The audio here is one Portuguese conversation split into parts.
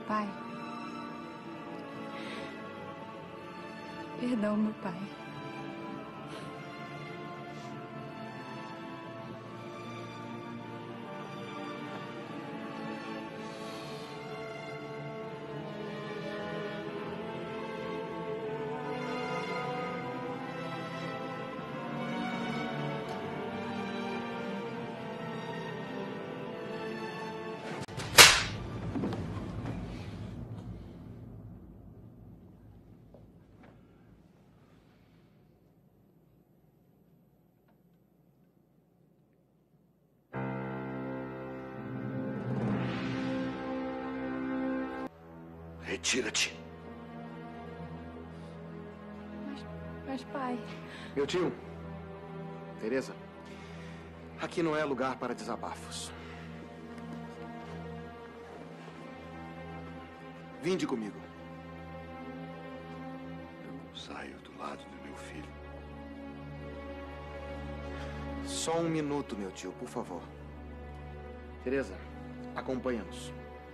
Pai. Perdão, meu pai. Retira-te. Mas, pai... Meu tio, Teresa, aqui não é lugar para desabafos. Vinde comigo. Eu não saio do lado do meu filho. Só um minuto, meu tio, por favor. Teresa, acompanha-nos.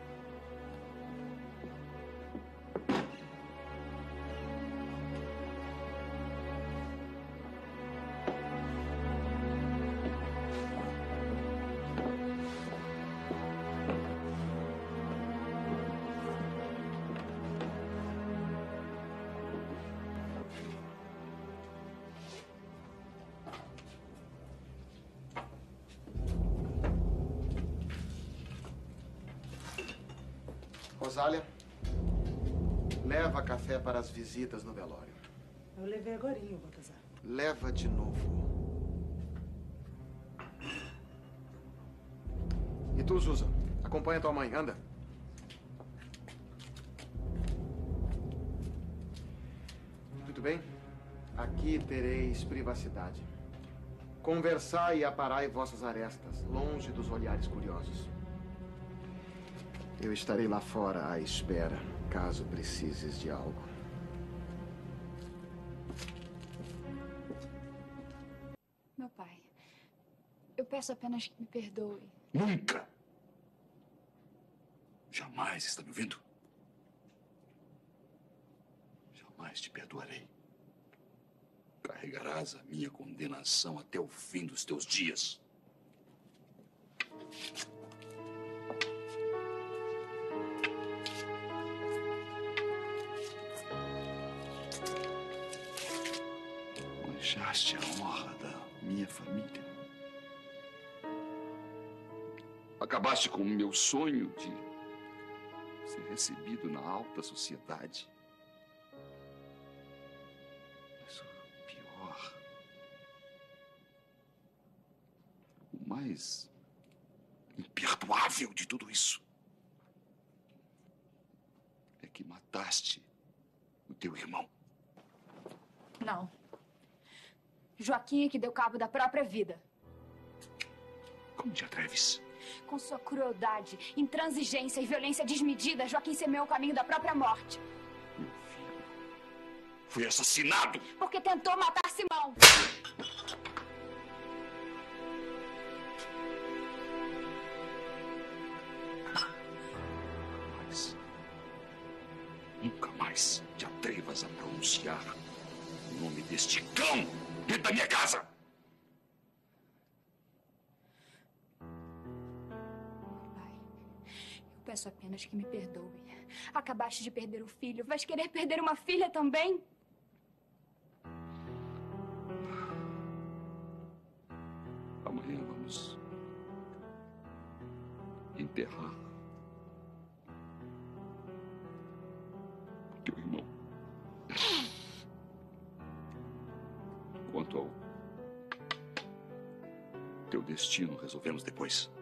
Rosália, leva café para as visitas no velório. Eu levei agorinha, Baltazar. Leva de novo. E tu, Susan, acompanha tua mãe, anda. Muito bem. Aqui tereis privacidade. Conversai e aparai vossas arestas, longe dos olhares curiosos. Eu estarei lá fora à espera, caso precises de algo. Meu pai, eu peço apenas que me perdoe. Nunca! Jamais, está me ouvindo? Jamais te perdoarei. Carregarás a minha condenação até o fim dos teus dias. Manchaste a honra da minha família. Acabaste com o meu sonho de ser recebido na alta sociedade. Mas o pior, o mais imperdoável de tudo isso, é que mataste o teu irmão. Não. Joaquim é que deu cabo da própria vida. Como te atreves? Com sua crueldade, intransigência e violência desmedida, Joaquim semeou o caminho da própria morte. Meu filho foi assassinado! Porque tentou matar Simão. Mas nunca mais te atrevas a pronunciar o nome deste cão dentro da minha casa! Pai, eu peço apenas que me perdoe. Acabaste de perder o filho, vais querer perder uma filha também? Amanhã vamos enterrar teu irmão. Quanto ao teu destino, resolvemos depois.